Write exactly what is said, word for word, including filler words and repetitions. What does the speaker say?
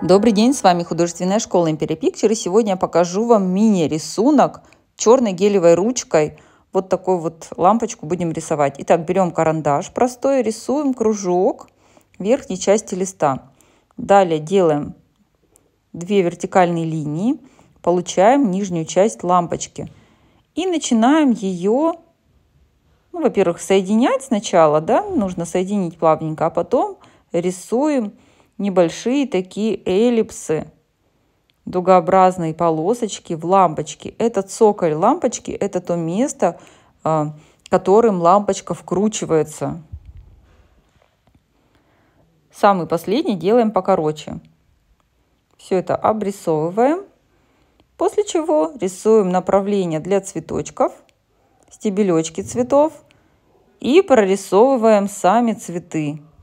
Добрый день, с вами художественная школа Imperia Picture, и сегодня я покажу вам мини-рисунок черной гелевой ручкой. Вот такую вот лампочку будем рисовать. Итак, берем карандаш простой, рисуем кружок в верхней части листа. Далее делаем две вертикальные линии, получаем нижнюю часть лампочки. И начинаем ее, ну, во-первых, соединять сначала, да, нужно соединить плавненько, а потом рисуем небольшие такие эллипсы, дугообразные полосочки в лампочке. Этот цоколь лампочки – это то место, которым лампочка вкручивается. Самый последний делаем покороче. Все это обрисовываем, после чего рисуем направление для цветочков, стебелечки цветов и прорисовываем сами цветы.